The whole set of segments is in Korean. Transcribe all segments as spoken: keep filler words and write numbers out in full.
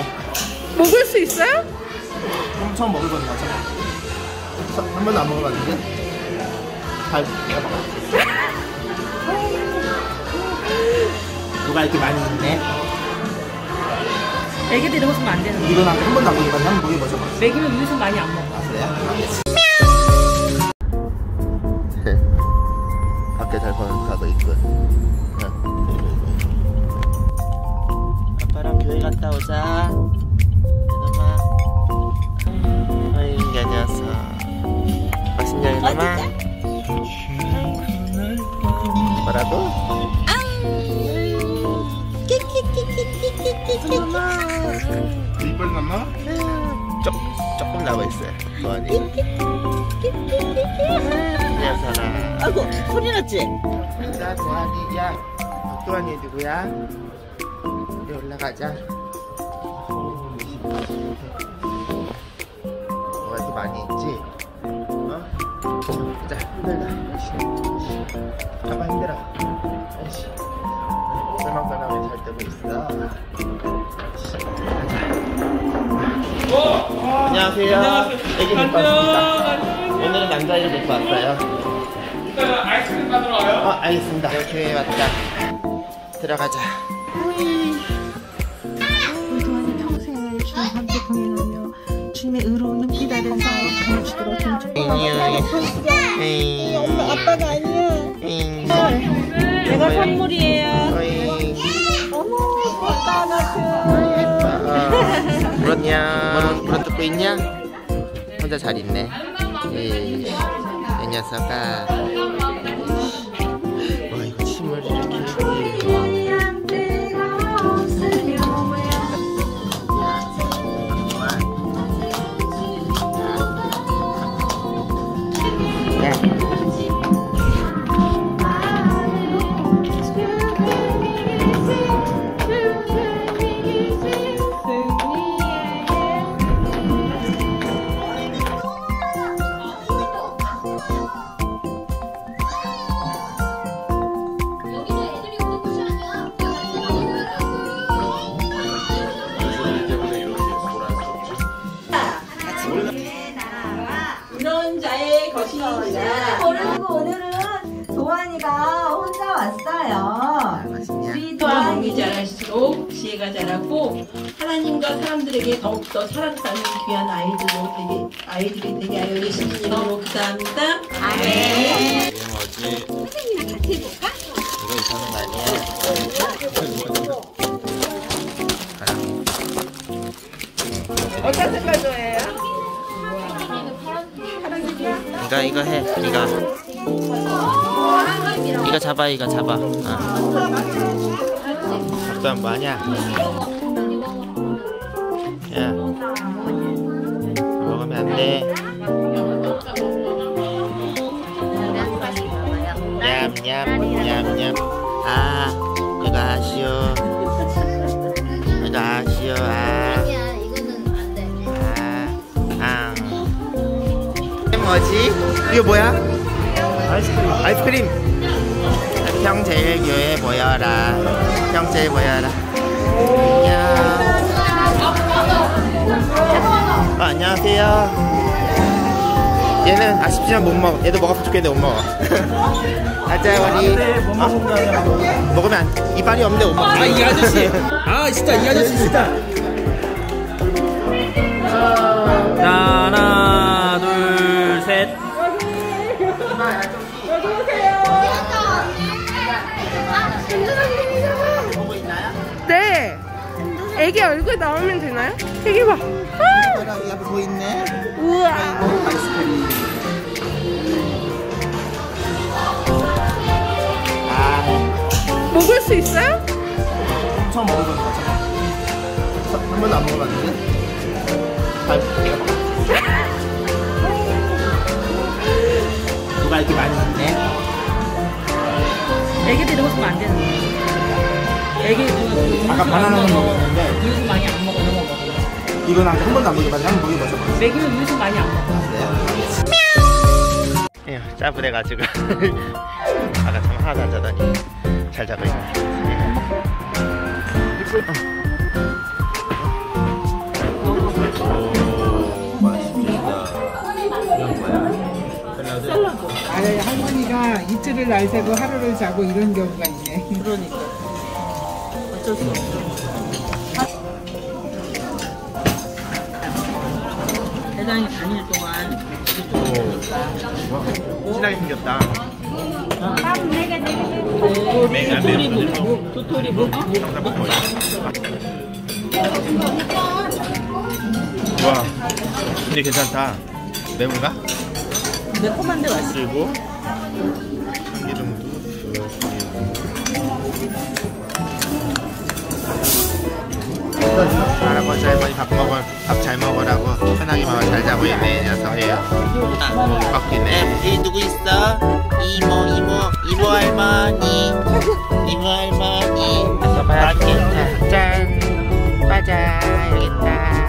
먹을 수 있어요? 그럼 처음 먹어보는 거죠? 한 번도 안 먹어봤는데? 잘 먹어봐. 누가 이렇게 많이 있네? 애기들 이런 거 주면 안 되는 거야. 이건 한 번도 안 먹어봤는데 한번 먹어보자. 먹이면 우유선 많이 안 먹어. 아, 그래요? 밖에 잘 가고 있군. 아빠랑 교회 갔다 오자. 이놈아. 어이, 이 녀석. 맛있냐, 이놈아? 뭐라고? 이놈아. 이빨 났나? 조, 조금 남아있어요. 도안이. 녀석아. 아이고, 소리 났지? 자, 도안이. 야, 도안이 누구야? 우리 올라가자. 뭐가 이렇게 많이 있지? 어? 자, 힘들다. 아빠 힘들어. 아이씨. 썰렁썰렁하게 잘 뜨고 있어. 안녕하세요. 애기 데리고 왔습니다. 오늘은 남자애를 데리고 왔어요. 일단 아이스크림 받으러 와요. 어, 알겠습니다. 교회에 왔다. 들어가자. 우리 도안이 평생을 주님 함께 동행하며 주님의 의로운 눈빛 아래서 정을 주도록 에이, 엄마, 아빠가 아니야. 에이, 내가 선물이에요. 어이, 어머, 아빠 같은. 예뻐. 물었냐? 물어 뜯고 있냐? 혼자 잘 있네. 에이, 이 녀석아. 와, 이거 침을 이렇게. 이런 자의 것입니다. 그리고 오늘은 도안이가 혼자 왔어요. 맛있냐? 우리 도안이 도안이 자랄수록 지혜가 자라고 하나님과 사람들에게 더욱더 사랑받는 귀한 아이들로 되게, 아이들이 되게 하여 예수님 이름으로 기도합니다. 아멘. 이거 뭐지? 이거 이상한 거 아니야? 어떤 색깔 좋아해요? 이거 이거 해. 이거. 이거 잡아. 이거 잡아. 어. 잡다 뭐하냐? 야, 먹으면 안 돼. 냠냠냠냠. 아, 이거 아쉬워. 이거 아쉬워. 아. 아. 뭐지? 이거 뭐야? 아이스크림. 아이스크림. 평제일교회 모여라. 평제일 모여라. 안녕. 어, 안녕하세요. 얘는 아쉽지만 못 먹어. 얘도 먹었으면 좋겠는데 못 먹어. 가자 우리. 어? 먹으면 안, 이빨이 없는데 못 먹어. 아, 이 아저씨. 아, 진짜 이 아저씨 진짜. 자, 하나, 둘, 셋. 네. 애기 얼굴 나오면 되나요? 애기 봐. 아! 여기 앞에 보이네. 우와. 아이스크림. 아, 먹을 수 있어요? 처음 먹어보는 거죠? 한 번도 안 먹어봤는데? 잘 먹어봐. 누가 이렇게 많이 있네? 애기들 이런 거 주면 안 되는 거야. 애기 아까 바나나는 먹었는데 우유선 많이 안 먹어. 이런 거 먹어. 이건 한 번도 안 먹어봤는데 한번 먹어보자. 먹이면 우유선 많이 안 먹어. 에휴, 짜부래가지고 아까 잠 하나도 안 자더니 잘 자고 있네. 어. 이틀을 날 새고 하루를 자고 이런 경우가 있네. 그러니까 어쩔 수 없어. 회장이 당일 동안 진하게 생겼다. 도토리 묵, 도토리 묵. 와, 근데 괜찮다. 매운가? 매콤한데 맛있어. 그리고 참기름도 할아버지 할머니 밥 먹어 밥 잘 먹으라고 편하게 먹어 잘 자고 있네 녀석이에요. 목이 꺾이네. 여기 누구 있어? 이모 이모 이모 할머니 이모 할머니. 맛있겠다. 짠 과자 여기 있다.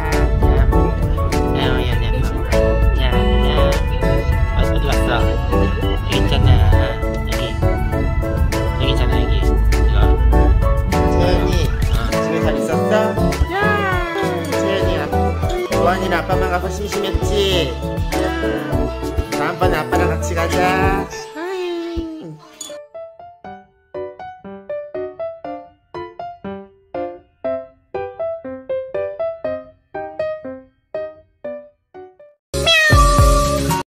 야야야 야야 어디 갔어? 여기 있잖아. 여기 여기 있잖아 여기 이거. 재현이 집에 잘 있었어? 재현이야 도안이랑 아빠만 가서 심심했지? 다음번에 아빠랑 같이 가자.